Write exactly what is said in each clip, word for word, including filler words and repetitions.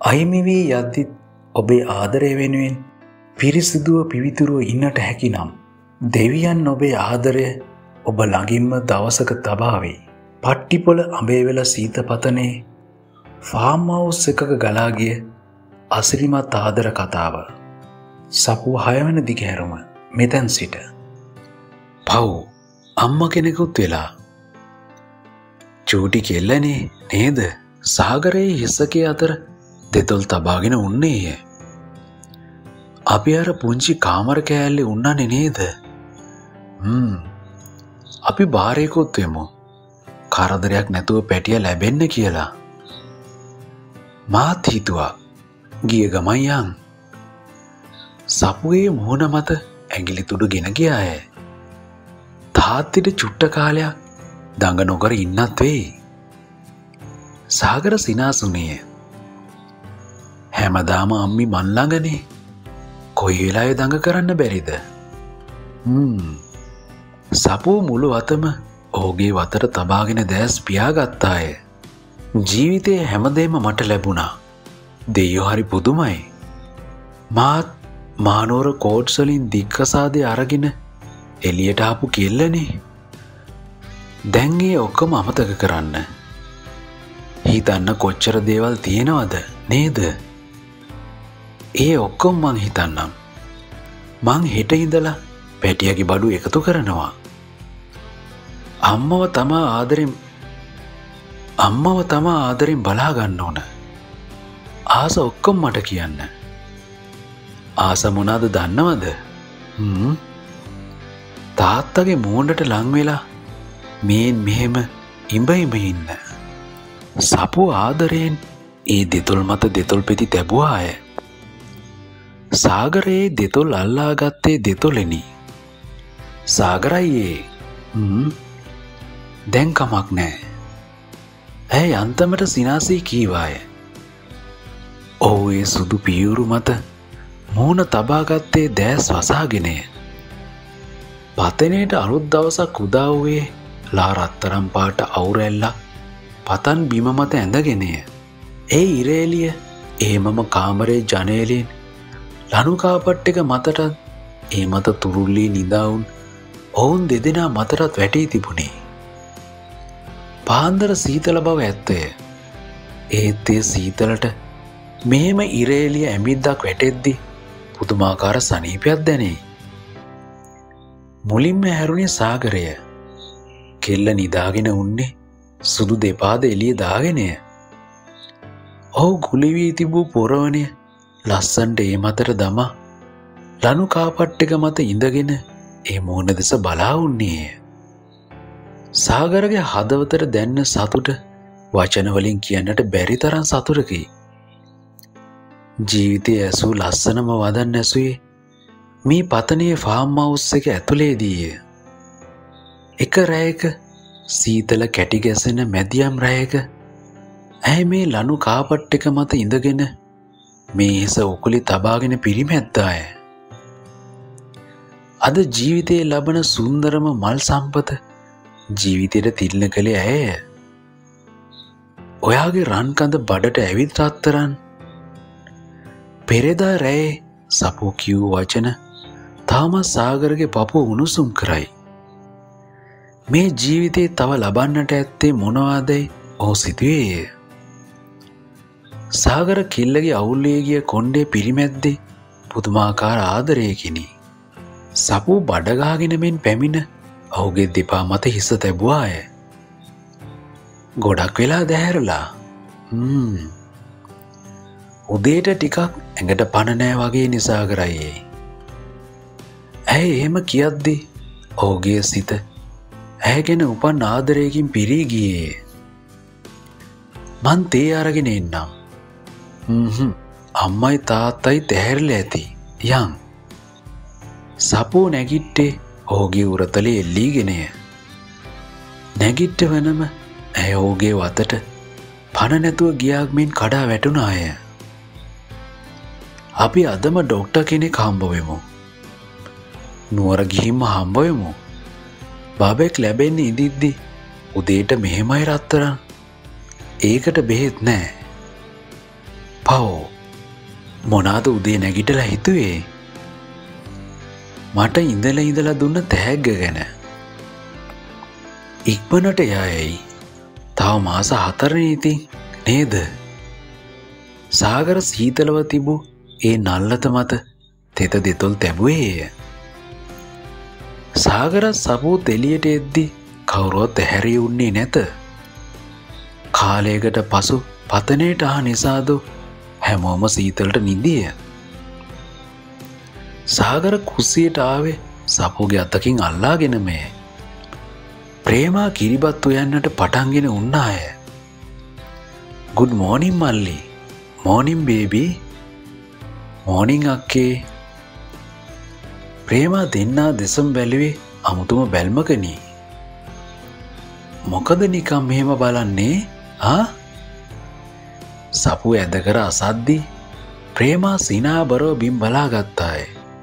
අහිමි වී යද්දිත් ඔබේ ආදරය වෙනුවෙන් පිරිසිදුව පිවිතුරුව ඉන්නට හැකි නම් දෙවියන් ඔබේ ආදරය ඔබ ළඟින්ම දවසක තබාවේ. පට්ටිපොළ අඹේවෙල සීතපතනේ ෆාම් හවුස් එකක ගලා ගිය අසිරිමත් ආදර කතාව. සපුව හයවන දිගහැරුම මෙතැන් සිට. පව් අම්ම කෙනෙකුත් වෙලා. චූටි කෙල්ලනේ නේද සාගරයේ හිසකේ අතර දෙතොල් තබාගෙන උන්නේය. අපි අර පුංචි කාමර කෑල්ලේ උන්නනේ නේද? හ්ම්. අපි බාරේකුත් වෙමු. කරදරයක් නැතුව පැටිය ලැබෙන්න කියලා. මාත් හිතුවා ගිය ගමන් යන්. සපුවේ මුහුණ මත ඇඟිලි තුඩු ගෙන ගියාය. තාත්තිට චුට්ට කාලයක් දඟ නොකර ඉන්නත් වෙයි. සාගර සිනාසුනේය. හැමදාම අම්මි මන් ළඟනේ. කොයි වෙලාවෙ දඟ කරන්න බැරිද? හ්ම්. සපුව මුළු අතම ඔහුගේ වතට තබාගෙන දැස් පියාගත්තාය. ජීවිතයේ හැමදේම මට ලැබුණා. දෙයියෝ හරි පුදුමයි. මාත් මානෝර කෝට්ස් වලින් දික්කසාදේ අරගෙන එළියට ආපු කෙල්ලනේ. දැන් ඒ ඔක්කොම අමතක කරන්න. හිතන්න කොච්චර දේවල් තියෙනවද නේද? ඒ ඔක්කොම මං හිතන්නම්. මං හෙට ඉඳලා පැටියගේ බඩු එකතු කරනවා. අම්මව තමා ආදරෙන් අම්මව තමා ආදරෙන් බලා ගන්න ඕන. ආස ඔක්කොම මට කියන්න. ආස මොනවාද දන්නවද? හ්ම්. තාත්තගේ මූණට ලං වෙලා මේන් මෙහෙම ඉඹ ඉඹ ඉන්න. සපුව ආදරයෙන් ඒ දෙතොල් මත දෙතොල් පෙති තැබුවාය. සාගරයේ දෙතොල් අල්ලා ගත්තේ දෙතොලෙනි. සාගරයේ හ්ම් දැන් කමක් නෑ. ඇය යන්තමට සිනාසී කීවාය. ඔහු ඒ සුදු පියුරු මත මූණ තබාගත්තේ දැස් වසාගෙනය. පතනයට අලුත් දවසක් උදා වූයේ ලා රත්තරම් පාට අවුරැල්ලක් පතන් බිම මත ඇඳගෙනය. ඒ ඉරේලිය එහෙමම කාමරේ ජනේලෙන් ලනුකාපට් එක මතටත් ඒ මත තුරුල්ලී නිදාවුන් ඔවුන් දෙදෙනා මතටත් වැටී තිබුණේ. පාන්දර සීතල බව ඇත්තය. ඒත් ඒ සීතලට මෙහෙම ඉරේලිය ඇමිද්දක් වැටෙද්දි පුදුමාකාර සනීපයක් දැනේ. මුලින්ම හැරුණේ සාගරය. කෙල්ල නිදාගෙන උන්නේ සුදු දෙපාද එළිය දාගෙනය. ඔහු ගුලි වී තිබූ පොරවණය ලස්සන්ට ඒ මතට දමා ලනු කාපට් එක මත ඉඳගෙන ඒ මූණ දෙස බලා උන්නේය. සාගරගේ හදවතට දැන්න සතුට වචන වලින් කියන්නට බැරි තරම් සතුටකි. ජීවිතයේ ඇසූ ලස්සනම වදන් ඇසුවේ මේ පතනේ ෆාම් හවුස් එක ඇතුලේදීය. එක රැයක සීතල කැටි ගැසෙන මැදියම් රැයක ඇය මේ ලනු කාපට් එක මත ඉඳගෙන මේ හිස උකුලි තබාගෙන පිරිමැද්දාය. අද ජීවිතයේ ලබන සුන්දරම මල් සම්පත ජීවිතයට තිල්න කළේ ඇය. ඔයාගේ රන් කඳ බඩට ඇවිත් රත්තරන්. පෙරේදා රැයේ සපු කියූ වචන තාමත් සාගරගේ පපුව උණුසුම් කරයි. මේ ජීවිතේ තව ලබන්නට ඇත්තේ මොනවාදයි ඔහු සිතුවේය. සාගර කිල්ලගේ අවුල්ලේ ගිය කොණ්ඩේ පිරිමැද්දේ පුදුමාකාර ආදරයකිනි. සපු බඩගාගෙන මෙන් පැමිණ ඔහුගේ දෙපා මත හිස තැබුවාය. ගොඩක් වෙලා දැහැරලා. හ්ම්. උදේට ටිකක් ඇඟට පණ නෑ වගේ නිසා කරයි. ඇය එහෙම කියද්දි ඔහුගේ සිත ඇය ගැන උපන් ආදරයකින් පිරී ගියේ. මං තේ අරගෙන එන්නම්. හ්ම් අම්මයි තාත්තයි තැහැරලා ඇති. යන්. සපෝ නැගිට්ටේ ඔහුගේ උරතලේ එල්ලීගෙනය. නැගිට්ට වනම ඇය ඔහුගේ වතට පණ නැතුව ගියාක් මෙන් කඩා වැටුණාය. අපි අදම ඩොක්ටර් කෙනෙක් හම්බ වෙමු. නුවර ගිහින්ම හම්බ වෙමු. බබෙක් ලැබෙන්න ඉදිද්දි උදේට මෙහෙමයි රත්තරන්. ඒකට බෙහෙත් නෑ. පව් මොනාද උදේ නැගිටලා හිතුවේ මට ඉඳලා ඉඳලා දුන්න තෑග්ග ගැන. ඉක්මනට යයි. තව මාස හතරනේ ඉතින් නේද? සාගර සීතලව තිබූ ඒ නල්ලත මත තෙත දෙතොල් තැබුවේය. සාගර සපුත් එළියට එද්දි කවුරුවත් ඇහැරී උන්නේ නැත. කාලයකට පසු පතනයට ආ නිසාද හැමෝම සීතලට නිදිය. සාගර කුස්සියට ආවේ සපුගේ අතකින් අල්ලාගෙන මේ. ප්‍රේමා කිරිබත් උයන්නට පටන්ගෙන උන්නාය. ගුඩ් මෝනින් මල්ලි. මෝනින් බේබී. මෝනින් අක්කේ. ප්‍රේමා දෙන්නා දෙසම බැලුවේ අමුතුම බැල්මකනී. මොකද නිකම් මෙහෙම බලන්නේ ආ? සපු ඇද කර අසද්දි ප්‍රේමා සිනාබරව බිම් බලා ගත්තාය.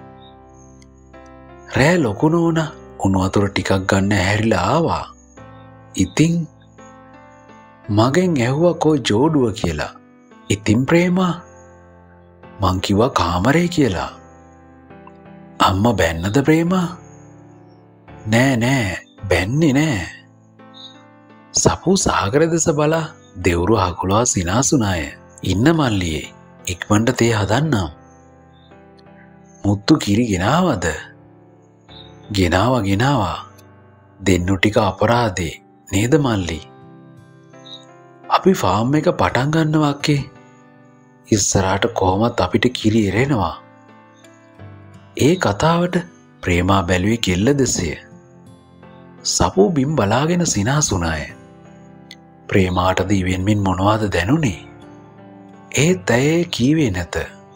රෑ ලොකු නෝනා උණු වතුර ටිකක් ගන්න ඇහැරිලා ආවා. ඉතින් මගෙන් ඇහුවා කෝ ජෝඩුව කියලා. ඉතින් ප්‍රේමා මං කිව්වා කාමරේ කියලා. අම්මා බැන්නද ප්‍රේමා? නෑ නෑ බැන්නේ නෑ. සපු සාගර දෙස බලා දෙවුරු හකුලවා සිනාසුනාය. ඉන්න මල්ලියේ ඉක්මනට තේ හදන්නම්. මුත්තු කිරි ගෙනාවද? ගෙනාවා ගෙනාවා. දෙන්නු ටික අපරාධේ නේද මල්ලි? අපි ෆාම් එක පටන් ගන්නවා අක්කේ. ඉස්සරහට කොහොමත් අපිට කිරි එරෙනවා. ඒ කතාවට ප්‍රේමා බැලුවේ කෙල්ල දෙසය. සපු බිම් බලාගෙන සිනාසුනාය. ප්‍රේමාටද ඉවෙන්මින් මොනවාද දැනුනේ? ඒත් ඇය කීවේ නැත.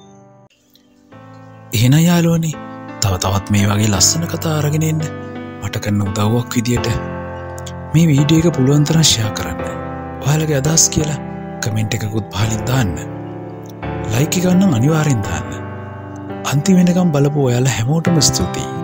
එහෙනම් යාළුවනේ තව තවත් මේ වගේ ලස්සන කතා අරගෙන එන්න මට කරන උදව්වක් විදියට මේ වීඩියෝ එක පුළුවන් තරම් ෂෙයා කරන්න. ඔයාලගේ අදහස් කියලා කමෙන්ට් එකකුත් පහලින් දාන්න. ලයික් එක නම් අනිවාර්යෙන් දාන්න. අන්තිම වෙනකම් බලපු ඔයාලා හැමෝටම ස්තුතියි.